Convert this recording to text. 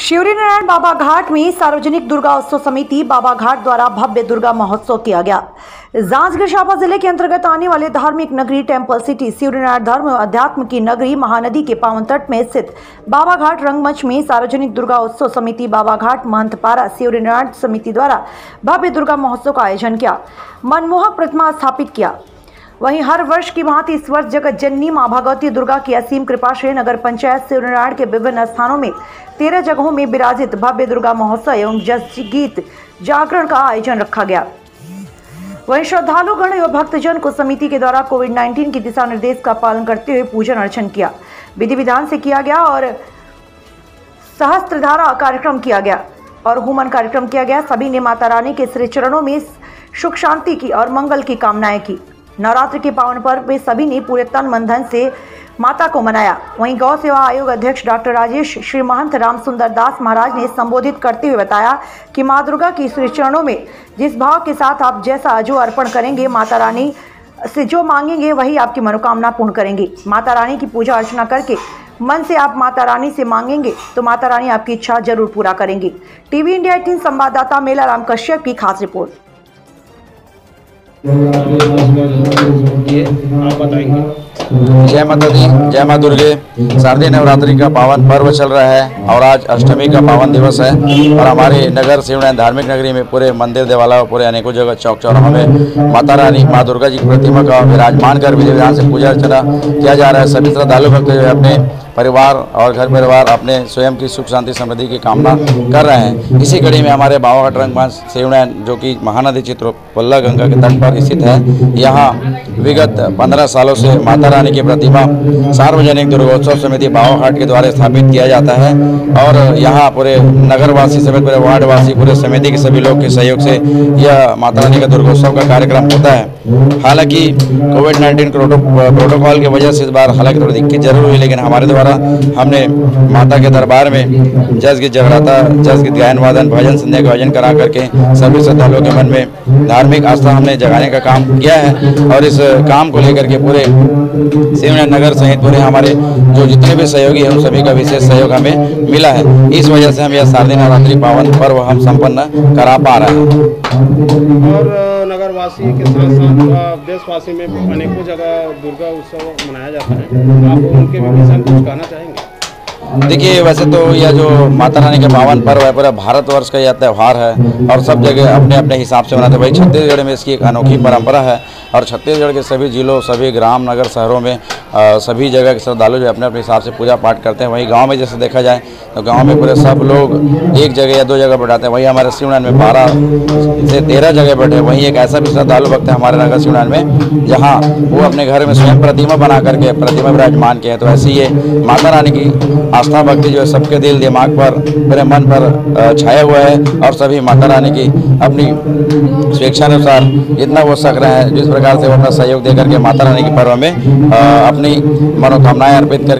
शिवरीनारायण बाबा घाट में सार्वजनिक दुर्गा उत्सव समिति बाबा घाट द्वारा भव्य दुर्गा महोत्सव किया गया। जांजगीर चांपा जिले के अंतर्गत आने वाले धार्मिक नगरी टेम्पल सिटी शिवरीनारायण धर्म एवं अध्यात्म की नगरी महानदी के पावन तट में स्थित बाबा घाट रंगमंच में सार्वजनिक दुर्गा उत्सव समिति बाबा घाट महंतपारा शिवरीनारायण समिति द्वारा भव्य दुर्गा महोत्सव का आयोजन किया, मनमोहक प्रतिमा स्थापित किया। वहीं हर वर्ष की भांति इस वर्ष जगत जननी मां भगवती दुर्गा की असीम कृपा से नगर पंचायत शिवरीनारायण के विभिन्न स्थानों में 13 जगहों में विराजित भव्य दुर्गा महोत्सव एवं जस गीत जागरण का आयोजन रखा गया। वहीं श्रद्धालुगण एवं भक्तजन को समिति के द्वारा कोविड-19 की दिशा निर्देश का पालन करते हुए पूजन अर्चन किया, विधि विधान से किया गया और सहस्त्रधारा कार्यक्रम किया गया और हुमन कार्यक्रम किया गया। सभी ने माता रानी के श्री चरणों में सुख शांति की और मंगल की कामनाएं की। नवरात्र के पावन पर्व में सभी ने पूरे तन मन धन से माता को मनाया। वहीं गौ सेवा आयोग अध्यक्ष डॉक्टर राजेश श्री महंत राम सुंदर दास महाराज ने संबोधित करते हुए बताया कि मां दुर्गा की श्री चरणों में जिस भाव के साथ आप जैसा जो अर्पण करेंगे, माता रानी से जो मांगेंगे वही आपकी मनोकामना पूर्ण करेंगी। माता रानी की पूजा अर्चना करके मन से आप माता रानी से मांगेंगे तो माता रानी आपकी इच्छा जरूर पूरा करेंगी। टीवी इंडिया 18 संवाददाता मेला राम कश्यप की खास रिपोर्ट। आप बताएंगे। जय माता दी, जय माँ दुर्गे। शारदीय नवरात्रि का पावन पर्व चल रहा है और आज अष्टमी का पावन दिवस है और हमारे नगर शिवरीनारायण धार्मिक नगरी में पूरे मंदिर देवालयों पूरे अनेकों जगह चौक चौराहों में माता रानी माँ दुर्गा जी की प्रतिमा का विराजमान कर विधि विधान से पूजा अर्चना किया जा रहा है। सभी श्रद्धालु भक्त जो है अपने परिवार और घर परिवार अपने स्वयं की सुख शांति समृद्धि की कामना कर रहे हैं। इसी कड़ी में हमारे बाबा घाट रंगमंच शिवरीनारायण जो कि महानदी चित्रपल्ला गंगा के तट पर स्थित है, यहाँ विगत 15 सालों से माता रानी की प्रतिमा सार्वजनिक दुर्गोत्सव समिति बाबा घाट के द्वारा स्थापित किया जाता है और यहाँ पूरे नगरवासी समेत पूरे वार्डवासी पूरे समिति के सभी लोग के सहयोग से यह माता रानी का दुर्गोत्सव का कार्यक्रम होता है। हालांकि कोविड-19 प्रोटोकॉल की वजह से इस बार हालांकि थोड़ी दिक्कत जरूर हुई, लेकिन हमारे द्वारा हमने माता के दरबार में जस गीत जगराता, जस गीत गायन वादन, भजन संध्या का आयोजन करा करके सभी श्रद्धालुओं के मन में धार्मिक आस्था हमने जगाने का काम किया है और इस काम को लेकर के पूरे शिवरीनारायण नगर सहित पूरे हमारे जो जितने भी सहयोगी हैं उन सभी का विशेष सहयोग हमें मिला है। इस वजह से हम यह शारदीय नवरात्रि पावन पर्व हम संपन्न करा पा रहे हैं। और नगरवासी के साथ साथ देशवासी में अनेकों जगह दुर्गा उत्सव मनाया जाता है, आप उनके विषय में कुछ कहना चाहेंगे? देखिए, वैसे तो यह जो माता रानी का पावन पर्व है पूरा भारतवर्ष का यह त्यौहार है और सब जगह अपने अपने हिसाब से मनाते हैं। वही छत्तीसगढ़ में इसकी एक अनोखी परंपरा है और छत्तीसगढ़ के सभी जिलों, सभी ग्राम नगर शहरों में सभी जगह के श्रद्धालु जो अपने अपने हिसाब से पूजा पाठ करते हैं। वहीं गांव में जैसे देखा जाए तो गांव में पूरे सब लोग एक जगह या दो जगह बैठाते हैं। वहीं हमारे शिवरीनारायण में 12 से 13 जगह बैठे। वहीं एक ऐसा भी श्रद्धालु भक्त है हमारे नगर शिवरीनारायण में जहाँ वो अपने घर में स्वयं प्रतिमा बना करके प्रतिमा विराजमान किया है। तो ऐसी ये माता रानी की आस्था भक्ति जो है सबके दिल दिमाग पर पूरे मन पर छाया हुआ है और सभी माता रानी की अपनी स्वेच्छानुसार जितना वो सक रहे हैं जिस प्रकार से वो अपना सहयोग देकर के माता रानी के पर्व में अपनी मनोकामनाएं अर्पित कर